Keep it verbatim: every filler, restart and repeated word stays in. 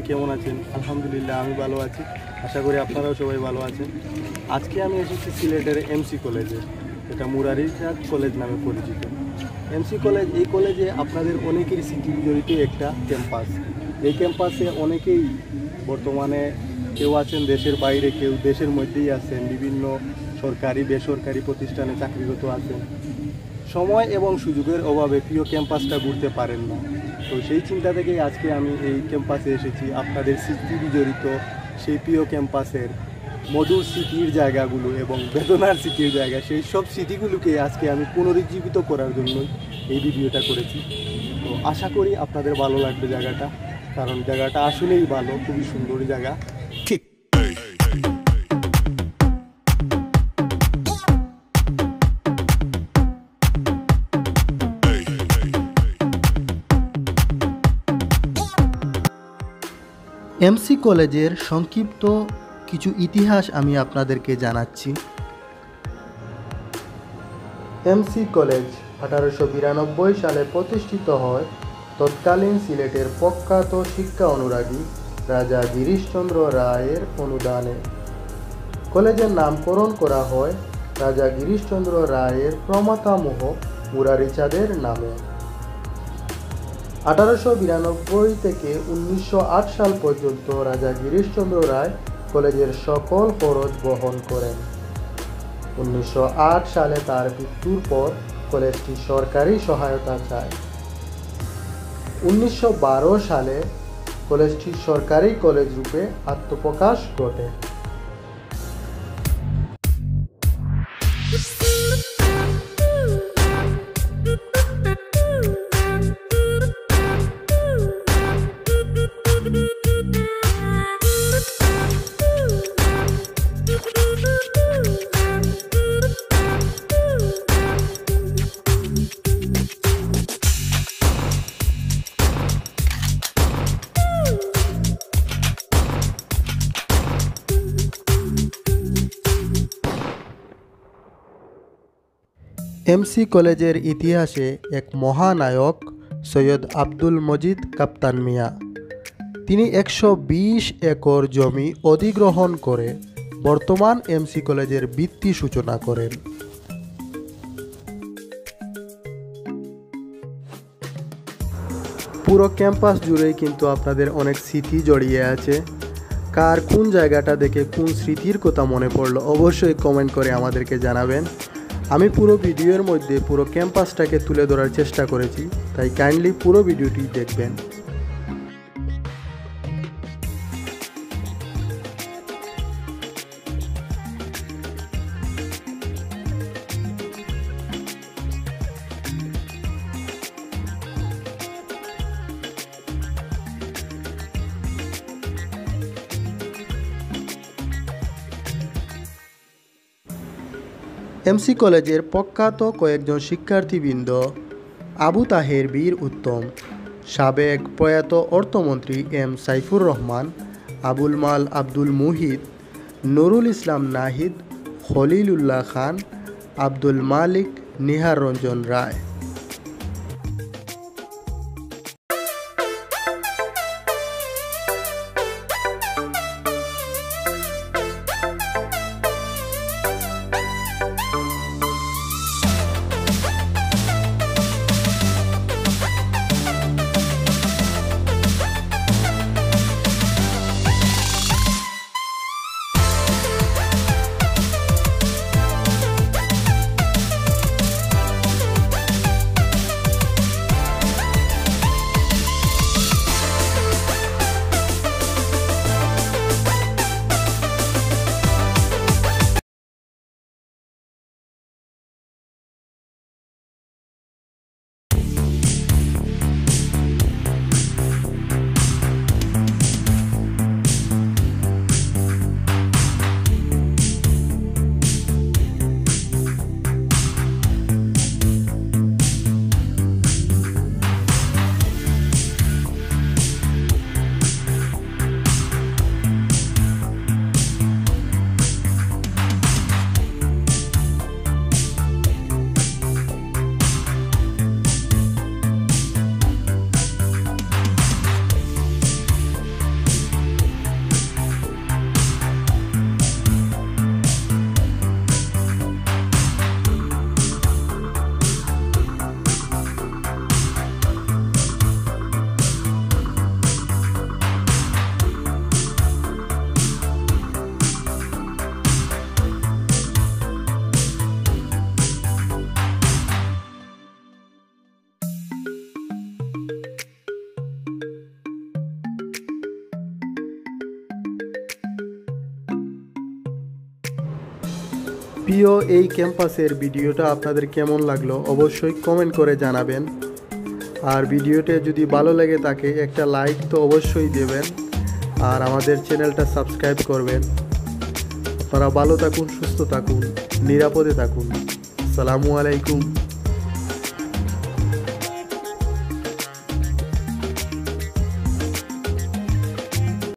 কেমন আছেন? আলহামদুলিল্লাহ আমি ভালো আছি। আশা করি আপনারাও সবাই ভালো আছেন। আজকে আমি এসেছি সিলেটের এমসি কলেজে, এটা মুরারিচাঁদ কলেজ নামে পরিচিত। এমসি কলেজ, এই কলেজে আপনাদের অনেকেরই স্মৃতি জড়িত একটা ক্যাম্পাস। এই ক্যাম্পাসে অনেকেই বর্তমানে কেউ আছেন দেশের বাইরে, কেউ দেশের মধ্যেই আছেন, বিভিন্ন সরকারি বেসরকারি প্রতিষ্ঠানে চাকরিরত আছেন। সময় এবং সুযোগের অভাবে প্রিয় ক্যাম্পাসটা ঘুরতে পারেন না। তো সেই চিন্তা থেকেই আজকে আমি এই ক্যাম্পাসে এসেছি। আপনাদের স্মৃতি জড়িত সেই প্রিয় ক্যাম্পাসের মধুর স্মৃতির জায়গাগুলো এবং বেদনার স্মৃতির জায়গা, সেই সব স্মৃতিগুলোকে আজকে আমি পুনরুজ্জীবিত করার জন্যই এই ভিডিওটা করেছি। তো আশা করি আপনাদের ভালো লাগবে জায়গাটা, কারণ জায়গাটা আসলেই ভালো, খুবই সুন্দর জায়গা। এমসি কলেজের সংক্ষিপ্ত কিছু ইতিহাস আমি আপনাদেরকে জানাচ্ছি। এমসি কলেজ আঠারোশো বিরানব্বই সালে প্রতিষ্ঠিত হয় তৎকালীন সিলেটের প্রখ্যাত শিক্ষা অনুরাগী রাজা গিরিশচন্দ্র রায়ের অনুদানে। কলেজের নামকরণ করা হয় রাজা গিরিশচন্দ্র রায়ের প্রমাতামহ মুরারিচাঁদের নামে। আঠারোশো বিরানব্বই থেকে উনিশশো আট সাল পর্যন্ত রাজা গিরিশচন্দ্র রায় কলেজের সকল খরচ বহন করেন। উনিশশো আট সালে তার মৃত্যুর পর কলেজটি সরকারি সহায়তা চায়। উনিশশো বারো সালে কলেজটি সরকারি কলেজ রূপে আত্মপ্রকাশ ঘটে। এমসি কলেজের ইতিহাসে এক মহানায়ক সৈয়দ আব্দুল মজিদ কাপ্তান মিয়া, তিনি একশো বিশ একর জমি অধিগ্রহণ করে বর্তমান এমসি কলেজের ভিত্তি সূচনা করেন। পুরো ক্যাম্পাস জুড়েই কিন্তু আপনাদের অনেক স্মৃতি জড়িয়ে আছে। কার কোন জায়গাটা দেখে কোন স্মৃতির কথা মনে পড়লো অবশ্যই কমেন্ট করে আমাদেরকে জানাবেন। আমি পুরো ভিডিওর মধ্যে পুরো ক্যাম্পাসটাকে তুলে ধরার চেষ্টা করেছি, তাই কাইন্ডলি পুরো ভিডিওটি দেখবেন। এমসি কলেজের প্রখ্যাত কয়েকজন শিক্ষার্থীবৃন্দ: আবু তাহের বীর উত্তম, সাবেক প্রয়াত অর্থমন্ত্রী এম সাইফুর রহমান, আবুল মাল আব্দুল মুহিত, নুরুল ইসলাম নাহিদ, খলিলুল্লাহ খান, আব্দুল মালিক, নিহার রঞ্জন রায়। প্রিয় এই ক্যাম্পাসের ভিডিওটা আপনাদের কেমন লাগলো অবশ্যই কমেন্ট করে জানাবেন। আর ভিডিওটা যদি ভালো লেগে থাকে একটা লাইক তো অবশ্যই দেবেন, আর আমাদের চ্যানেলটা সাবস্ক্রাইব করবেন। আপনারা ভালো থাকুন, সুস্থ থাকুন, নিরাপদে থাকুন। আসসালামু আলাইকুম।